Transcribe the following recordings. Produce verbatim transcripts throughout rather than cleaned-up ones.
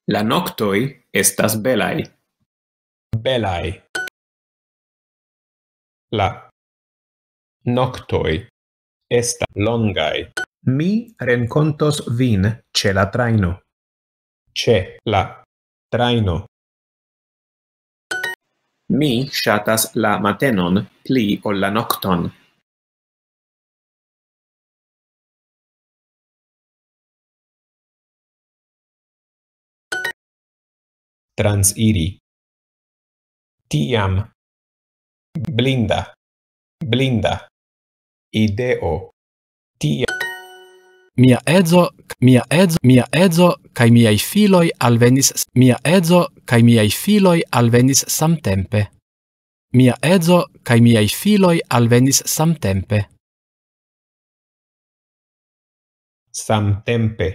La noktoj estas belaj. Belaj. La noktoj estas longaj. Mi renkontos vin ĉe la trajno. Ĉe la trajno. Mi ŝatas la matenon pli ol la nokton. Transiri. Tiam. Blinda. Blinda. Ideo. Tia. Mia edzo, mia edzo, mia edzo kaj miaj filoj alvenis, mia edzo kaj miaj filoj alvenis samtempe. Mia edzo kaj miaj filoj alvenis samtempe. Samtempe.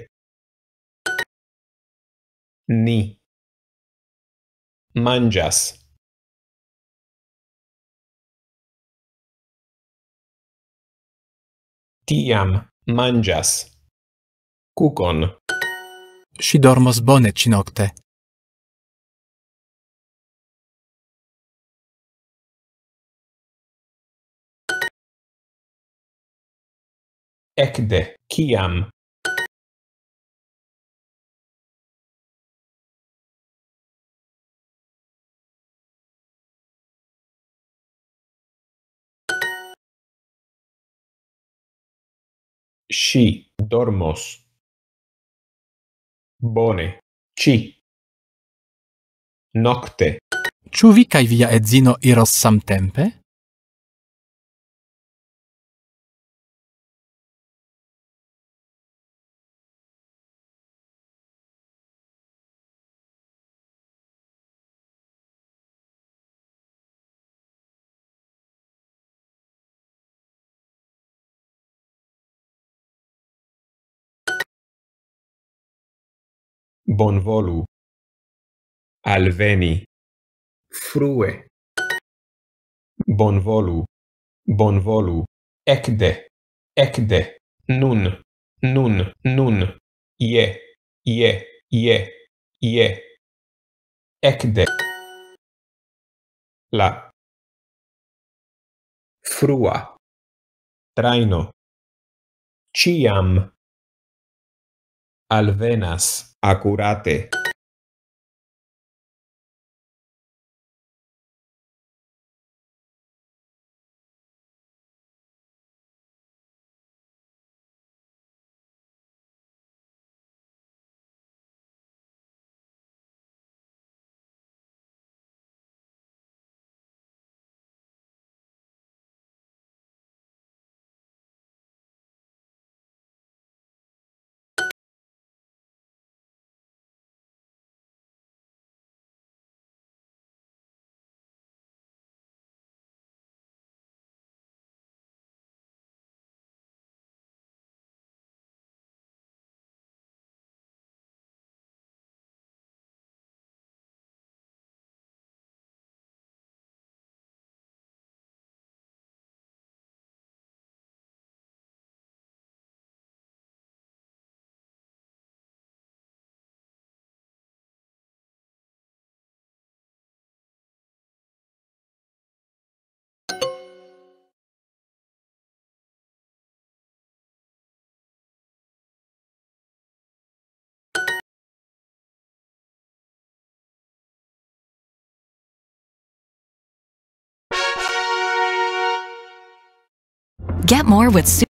Ni manĝas. Tiam manĝas kukon. Ŝi dormos bone ĉinokte. Ekde kiam? Ŝi dormos. Bone. Ci. Nokte. Ĉu vi kaj via edzino iros samtempe? Bonvolu alveni Frue. Bonvolu. Bonvolu. Ekde. Ekde. Nun. Nun. Nun. Ie. Ie. Ie. Ie. Ekde. La. Frua. Traino. Ciam. Alvenas accurate. Get more with